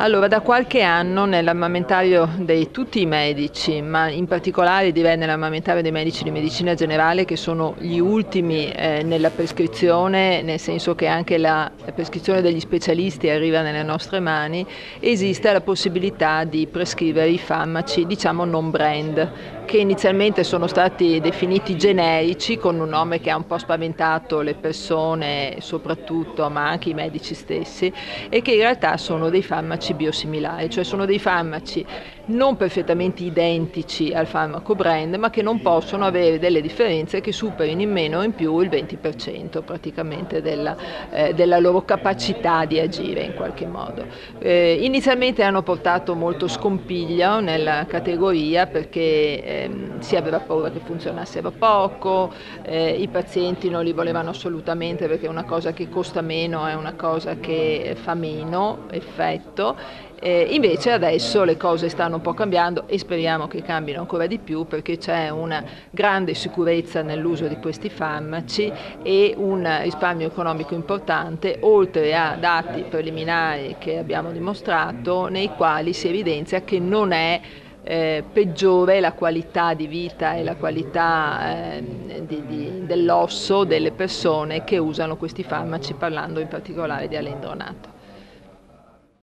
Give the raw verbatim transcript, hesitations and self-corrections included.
Allora, da qualche anno nell'armamentario di tutti i medici, ma in particolare direi nell'armamentario dei medici di medicina generale, che sono gli ultimi eh, nella prescrizione, nel senso che anche la prescrizione degli specialisti arriva nelle nostre mani, esiste la possibilità di prescrivere i farmaci, diciamo non brand, che inizialmente sono stati definiti generici, con un nome che ha un po' spaventato le persone soprattutto, ma anche i medici stessi, e che in realtà sono dei farmaci biosimilari, cioè sono dei farmaci non perfettamente identici al farmaco brand, ma che non possono avere delle differenze che superino in meno o in più il venti per cento praticamente della, eh, della loro capacità di agire in qualche modo. Eh, inizialmente hanno portato molto scompiglio nella categoria perché ehm, si aveva paura che funzionassero poco, eh, i pazienti non li volevano assolutamente perché è una cosa che costa meno, è una cosa che fa meno effetto. Eh, invece adesso le cose stanno un po' cambiando e speriamo che cambino ancora di più, perché c'è una grande sicurezza nell'uso di questi farmaci e un risparmio economico importante, oltre a dati preliminari che abbiamo dimostrato, nei quali si evidenzia che non è Eh, peggiore la qualità di vita e la qualità eh, di, di, dell'osso delle persone che usano questi farmaci, parlando in particolare di alendronato.